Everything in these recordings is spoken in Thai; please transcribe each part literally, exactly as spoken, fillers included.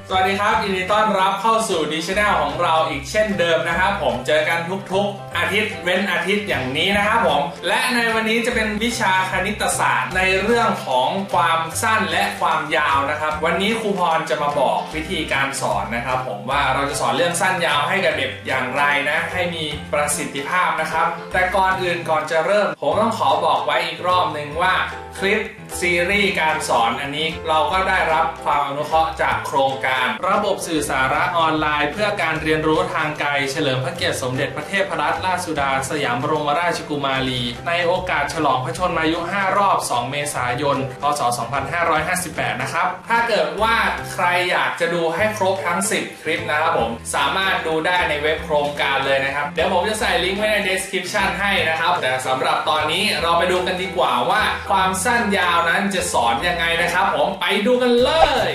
สวัสดีครับยินดีต้อนรับเข้าสู่ดีชแนลของเราอีกเช่นเดิมนะครับผมเจอกันทุกๆอาทิตย์เว้นอาทิตย์อย่างนี้นะครับผมและในวันนี้จะเป็นวิชาคณิตศาสตร์ในเรื่องของความสั้นและความยาวนะครับวันนี้ครูพรจะมาบอกวิธีการสอนนะครับผมว่าเราจะสอนเรื่องสั้นยาวให้กับเด็กอย่างไรนะให้มีประสิทธิภาพนะครับแต่ก่อนอื่นก่อนจะเริ่มผมต้องขอบอกไว้อีกรอบหนึ่งว่าคลิปซีรีส์การสอนอันนี้เราก็ได้รับความอนุเคราะห์จากโครงการระบบสื่อสาระออนไลน์เพื่อการเรียนรู้ทางไกลเฉลิมพระเกียรติสมเด็จพระเทพรัตนราชสุดาสยามบรมราชกุมารีในโอกาสฉลองพระชนมายุห้ารอบสองเมษายนพศสองพันห้าร้อยห้าสิบแปดนะครับถ้าเกิดว่าใครอยากจะดูให้ครบทั้งสิบคลิปนะครับผมสามารถดูได้ในเว็บโครงการเลยนะครับเดี๋ยวผมจะใส่ลิงก์ไว้ใน description ให้นะครับแต่สำหรับตอนนี้เราไปดูกันดีกว่าว่าความสั้นยาวนั้นจะสอนยังไงนะครับผมไปดูกันเลย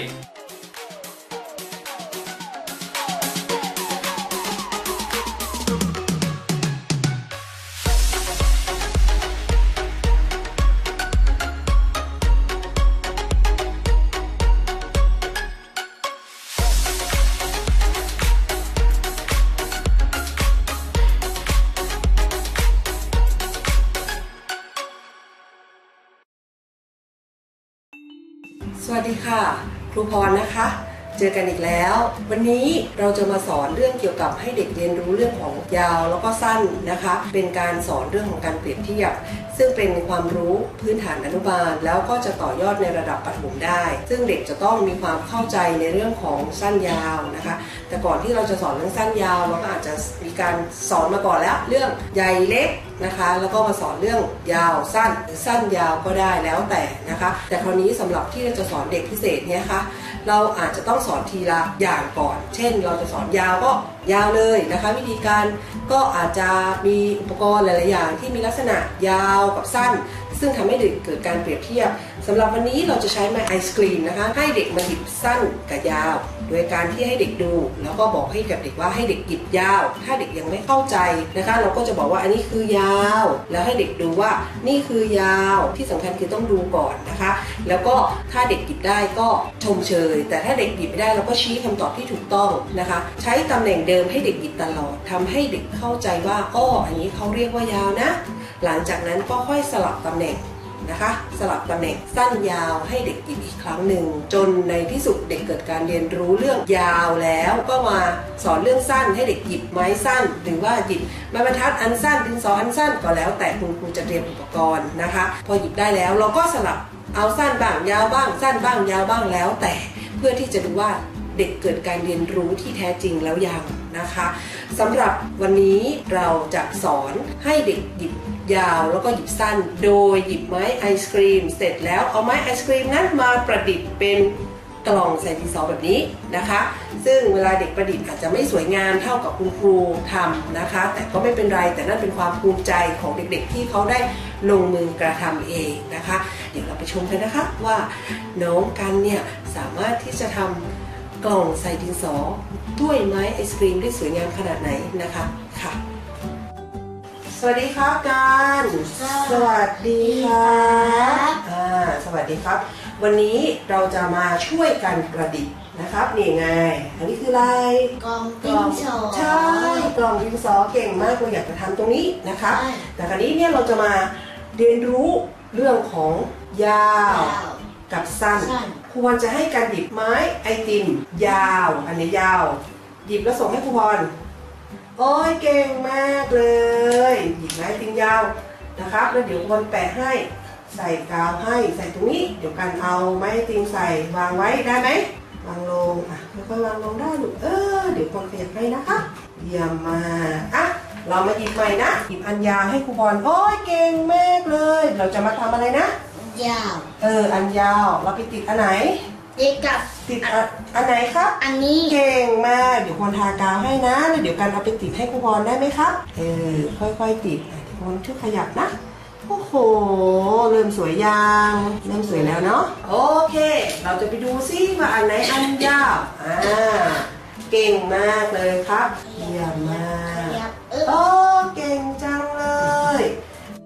สวัสดีค่ะครูพรนะคะเจอกันอีกแล้ววันนี้เราจะมาสอนเรื่องเกี่ยวกับให้เด็กเรียนรู้เรื่องของยาวแล้วก็สั้นนะคะเป็นการสอนเรื่องของการเปรียบเทียบซึ่งเป็นความรู้พื้นฐานอนุบาลแล้วก็จะต่อยอดในระดับประถมได้ซึ่งเด็กจะต้องมีความเข้าใจในเรื่องของสั้นยาวนะคะแต่ก่อนที่เราจะสอนเรื่องสั้นยาวเราก็อาจจะมีการสอนมาก่อนแล้วเรื่องใหญ่เล็กนะคะแล้วก็มาสอนเรื่องยาวสั้นหรือสั้นยาวก็ได้แล้วแต่นะคะแต่คราวนี้สำหรับที่เราจะสอนเด็กพิเศษเนี่ยค่ะเราอาจจะต้องสอนทีละอย่างก่อนเช่นเราจะสอนยาวก็ยาวเลยนะคะวิธีการก็อาจจะมีอุปกรณ์หลายๆอย่างที่มีลักษณะยาวกับสั้นซึ่งทำให้เด็กเกิดการเปรียบเทียบสำหรับวันนี้เราจะใช้ไม้ไอศกรีมนะคะให้เด็กมาหยิบสั้นกับยาวโดยการที่ให้เด็กดูแล้วก็บอกให้กับเด็กว่าให้เด็กหยิบยาวถ้าเด็กยังไม่เข้าใจนะคะเราก็จะบอกว่าอันนี้คือยาวแล้วให้เด็กดูว่านี่คือยาวที่สำคัญคือต้องดูก่อนนะคะแล้วก็ถ้าเด็กหยิบได้ก็ชมเชยแต่ถ้าเด็กหยิบไม่ได้เราก็ชี้คำตอบที่ถูกต้องนะคะใช้ตำแหน่งเดิมให้เด็กหยิบตลอดทำให้เด็กเข้าใจว่าอ้ออันนี้เขาเรียกว่ายาวนะหลังจากนั้นก็ค่อยสลับตำแหน่งนะคะสลับตำแหน่งสั้นยาวให้เด็กหยิบอีกครั้งหนึ่งจนในที่สุดเด็กเกิดการเรียนรู้เรื่องยาวแล้วก็มาสอนเรื่องสั้นให้เด็กหยิบไม้สั้นหรือว่าหยิบไม้บรรทัดอันสั้นดินสออันสั้นก็แล้วแต่คุณครูจะเตรียมอุปกรณ์นะคะพอหยิบได้แล้วเราก็สลับเอาสั้นบ้างยาวบ้างสั้นบ้างยาวบ้างแล้วแต่เพื่อที่จะดูว่าเด็กเกิดการเรียนรู้ที่แท้จริงแล้วยังนะคะสำหรับวันนี้เราจะสอนให้เด็กหยิบยาวแล้วก็หยิบสั้นโดยหยิบไม้ไอศกรีมเสร็จแล้วเอาไม้ไอศกรีมนั้นมาประดิษฐ์เป็นกล่องใส่ดินสอแบบนี้นะคะซึ่งเวลาเด็กประดิษฐ์อาจจะไม่สวยงามเท่ากับคุณครูทำนะคะแต่ก็ไม่เป็นไรแต่นั่นเป็นความภูมิใจของเด็กๆที่เขาได้ลงมือกระทำเองนะคะเดี๋ยวเราไปชมกันนะคะว่าน้องกันเนี่ยสามารถที่จะทำกล่องใส่ดินสอด้วยไม้ไอศกรีมได้สวยงามขนาดไหนนะคะค่ะสวัสดีครับกันสวัสดีครับอ่าสวัสดีครับวันนี้เราจะมาช่วยกันประดิษฐ์นะครับนี่ไงอันนี้คืออะไรกล่องดินสอใช่กล่องดินสอเก่งมากเราอยากจะทำตรงนี้นะคะแต่คราวนี้เนี่ยเราจะมาเรียนรู้เรื่องของยาวกับสั้นครูพรจะให้การหยิบไม้ไอติมยาวอันนี้ยาวหยิบแล้วส่งให้ครูพรโอ้ยเก่งมากเลยหยิบไม้ไอติมยาวนะครับแล้วเดี๋ยวครูพรแปะให้ใส่กาวให้ใส่ตรงนี้เดี๋ยวกันเอาไม้ไอติมใส่วางไว้ได้ไหมวางลงอ่ะค่อยๆวางลงได้ลูกเออเดี๋ยวคนขยับให้นะคะเยี่ยมมากอ่ะเรามาหยิบใหม่นะหยิบอันยาวให้ครูพรโอ้ยเก่งมากเลยเราจะมาทำอะไรนะยาวเอออันยาวเราไปติดอันไหนติดกับติดอันไหนครับอันนี้เก่งมากเดี๋ยวคนทากาวให้นะแล้วเดี๋ยวกันเอาไปติดให้ครูพรได้ไหมครับเออค่อยๆติดเดี๋ยวคนช่วยขยับนะโอ้โหเริ่มสวยยังเริ่มสวยแล้วเนาะโอเคเราจะไปดูซิว่าอันไหนอันยาวอ่าเก่งมากเลยครับเยี่ยมมากโอ้เก่งจังเลย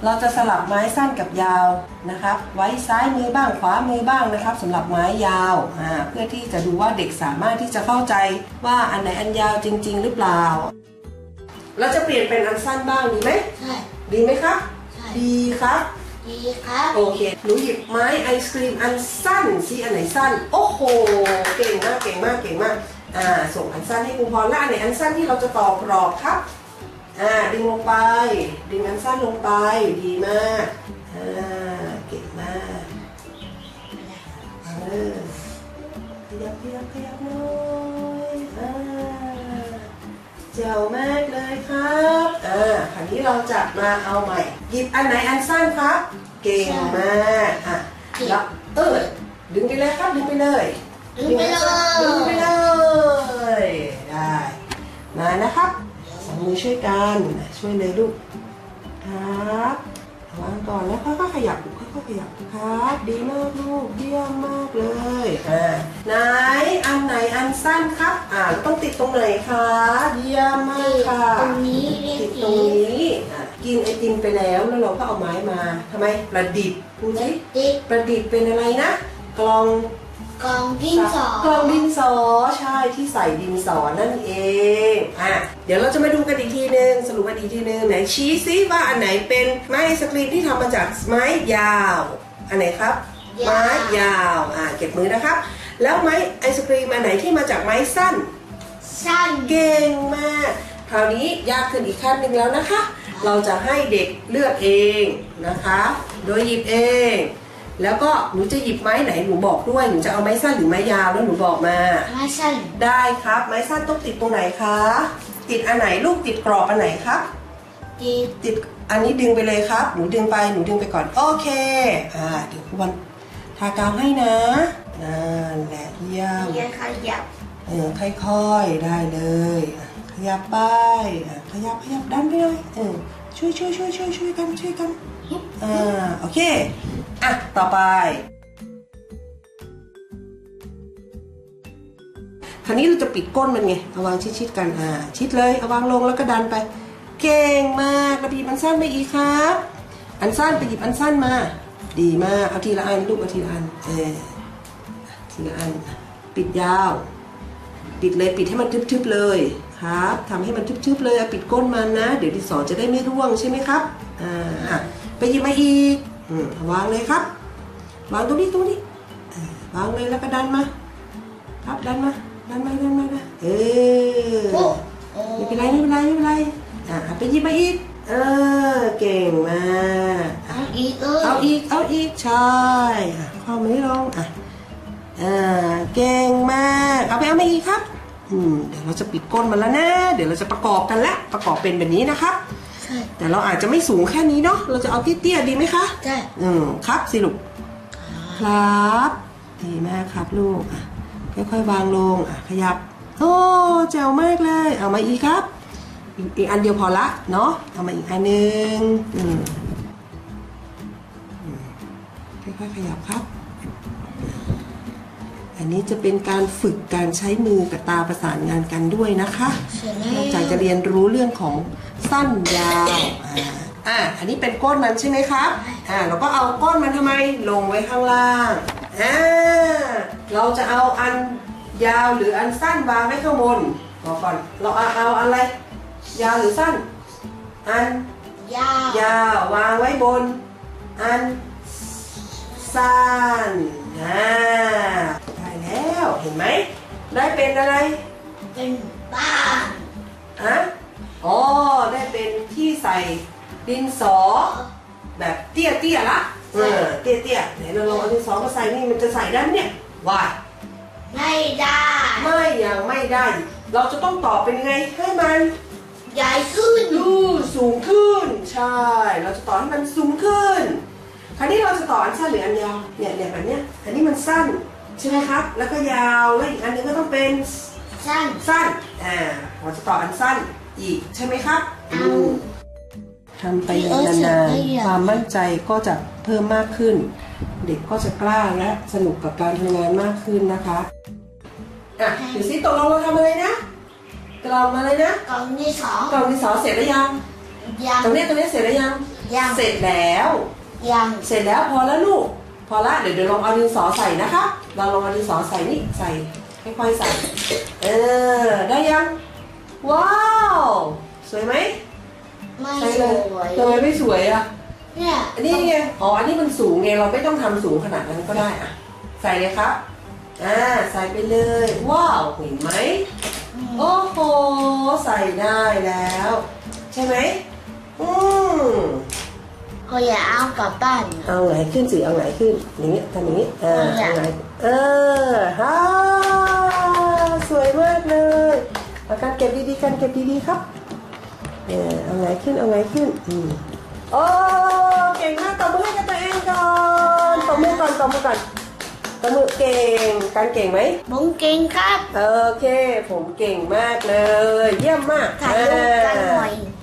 เราจะสลับไม้สั้นกับยาวนะครับไว้ซ้ายมือบ้างขวามือบ้างนะครับสำหรับไม้ยาวอ่าเพื่อที่จะดูว่าเด็กสามารถที่จะเข้าใจว่าอันไหนอันยาวจริงๆหรือเปล่าเราจะเปลี่ยนเป็นอันสั้นบ้างดีไหมใช่ดีไหมครับใช่ดีครับดีครับโอเคหนูหยิบไม้ไอศครีมอันสั้นสิอันไหนสั้นโอ้โหเก่งมากเก่งมากเก่งมากอ่าส่งอันสั้นให้ครูพรและอันไหนอันสั้นที่เราจะต่อกรอบครับอ่าดึงลงไปดึงอันสั้นลงไปดีมากอ่าเก่งมากเออขยับขยับขยับหน่อยอ่าเจ๋วมากเลยครับอ่าคราวนี้เราจะมาเอาใหม่หยิบอันไหนอันสั้นครับเก่งมากอ่ะแล้วเออดึงไปเลยครับดึงไปเลยดึงไปเลยดึงไปเลยได้มานะครับสองมือช่วยกันช่วยเลยลูกครับวางก่อนแล้วค่อยๆขยับค่อยๆขยับครับดีมากลูกเยี่ยมมากเลยอ่าไหนอันไหนอันสั้นครับอ่าต้องติดตรงไหนคะเยี่ยมมากค่ะตรงนี้ติดตรงนี้กินไอติมไปแล้วแล้วเราก็เอาไม้มาทำไมประดิษฐ์พูดสิประดิษฐ์เป็นอะไรนะกล่องกล่องดินสอกล่องดินสอใช่ที่ใส่ดินสอนั่นเองอ่ะเดี๋ยวเราจะมาดูกันอีกทีนึงสรุปกันอีกทีนึงไหนชี้ซิว่าอันไหนเป็นไม้ไอศกรีมที่ทำมาจากไม้ยาวอันไหนครับไม้ยาวอ่ะเก็บมือนะครับแล้วไม้ไอศกรีมอันไหนที่มาจากไม้สั้นสั้นเก่งมากคราวนี้ยากขึ้นอีกขั้นหนึ่งแล้วนะคะเราจะให้เด็กเลือกเองนะคะโดยหยิบเองแล้วก็หนูจะหยิบไม้ไหนหนูบอกด้วยหนูจะเอาไม้สั้นหรือไม้ยาวแล้วหนูบอกมาไม้สั้นได้ครับไม้สั้นต้องติดตรงไหนคะติดอันไหนลูกติดกรอบอันไหนครับติดติดอันนี้ดึงไปเลยครับหนูดึงไปหนูดึงไปก่อนโอเคอ่าเดี๋ยวครูวันทากาวให้นะนั่นแหละเยี่ยมขยับเออค่อยๆได้เลยขยับไปขยับขยับดันไปเลยเออช่วยช่วยช่วยช่วยช่วยกันช่วยกันอ่าโอเคอ่ะต่อไปคราวนี้เราจะปิดก้นมันไงเอาวางชิดๆกันอ่าชิดเลยเอาวางลงแล้วก็ดันไปเก่งมากแล้วหยิบอันสั้นไปอีกครับอันสั้นไปหยิบอันสั้นมาดีมากเอาทีละอันลูกเอาทีละอันเออทีละอันปิดยาวปิดเลยปิดให้มันทึบๆเลยครับทำให้มันทึบๆเลยปิดก้นมันนะเดี๋ยวดินสอจะได้ไม่ร่วงใช่ไหมครับอ่าไปหยิบมาอีกวางเลยครับวางตรงนี้ตรงนี้วางเลยแล้วก็ดันมาครับดันมาดันมาดันมาเออไม่เป็นไรไม่เป็นไรไม่เป็นไรอ่ะไปหยิบมาอีกเออเก่งมากเอาอีกเอาอีกเอาอีกใช่ข้อมือลงอ่ะอ่าเก่งมากเอาไปเอามาอีกครับอืมเดี๋ยวเราจะปิดก้นมันแล้วนะเดี๋ยวเราจะประกอบกันละประกอบเป็นแบบนี้นะครับแต่เราอาจจะไม่สูงแค่นี้เนาะเราจะเอาเตี้ยๆดีไหมคะใช่อืมครับสิลูกครับดีมากครับลูกค่อยๆวางลงอ่ะขยับโอ้แจ๋วมากเลยเอามาอีกครับอีกอันเดียวพอละเนาะเอามาอีกอันนึงอืมค่อยๆขยับครับอันนี้จะเป็นการฝึกการใช้มือกับตาประสานงานกันด้วยนะคะนอกจากจะเรียนรู้เรื่องของสั้นยาวอ่าอันนี้เป็นก้นมันใช่ไหมครับอ่าเราก็เอาก้นมันทำไมลงไว้ข้างล่างอ่าเราจะเอาอันยาวหรืออันสั้นวางไว้ข้างบนบอกก่อนเราเอาเอาอะไรยาวหรือสั้นอันยาวยาววางไว้บนอันสั้นอ่าได้แล้วเห็นไหมได้เป็นอะไรเป็นบ้านอะอ๋อได้เป็นที่ใส่ดินสอแบบเตี้ยเตี้ยละเออเตี้ยเตี้ยเดี๋ยวเราลองเอาดินสอมาใส่นี่มันจะใส่ได้เนี่ยว่าไม่ได้ไม่ยังไม่ได้เราจะต้องต่อเป็นยังไงให้มันใหญ่ขึ้นดูสูงขึ้นใช่เราจะต่อให้มันสูงขึ้นคราวนี้เราจะต่ออันสั้นหรืออันยาวเนี่ยเนี่ยแบบเนี้ยอันนี้มันสั้นใช่ไหมครับแล้วก็ยาวแล้วอีกอันนึงก็ต้องเป็นสั้นสั้นอ่าเราจะต่ออันสั้นอีกใช่ไหมครับทำไปนานๆความมั่นใจก็จะเพิ่มมากขึ้นเด็กก็จะกล้าและสนุกกับการทำงานมากขึ้นนะคะอ่ะเดี๋ยวซิตกลงเราทำอะไรนะกล่องอะไรนะกล่องดินสอกล่องดินสอเสร็จแล้วยังยังตรงนี้ตรงนี้เสร็จแล้วยังยังเสร็จแล้วยังเสร็จแล้วพอแล้วลูก พอละเดี๋ยวเดี๋ยวลองเอาดินสอใส่นะคะ เราลองเอาดินสอใส่นี่ใส่ค่อยๆใส่ เออได้ยังว้าวสวยไหมไม่ใส่สเลยวยทำไมไม่สวยอ่ะเนี่ยอันนี้ไงอ๋ออันนี้มันสูงไงเราไม่ต้องทำสูงขนาดนั้นก็ได้อ่ะใส่เลยครับอ่าใส่ไปเลยว้าวเห็นไหมโอ้โหใส่ได้แล้ว ใช่ไหมอืมเขาอยากเอากลับบ้านเอาไหนขึ้นสิเอาไหนขึ้นอย่างนี้ทำอย่างนี้อ่าเอาอย่างเอาไหนเออฮ่าสวยมากเลยเอาการเก็บดีๆการเก็บดีๆครับเออเอาไหนขึ้นเอาไหนขึ้นอืมโอ้เก่งมากตบมือให้กับตัวเองก่อนตบมือก่อนตบมือก่อนตบมือเก่งการเก่งไหมผมเก่งครับโอเคผมเก่งมากเลย เยี่ยมมากถ่ายรูปกันหน่อยา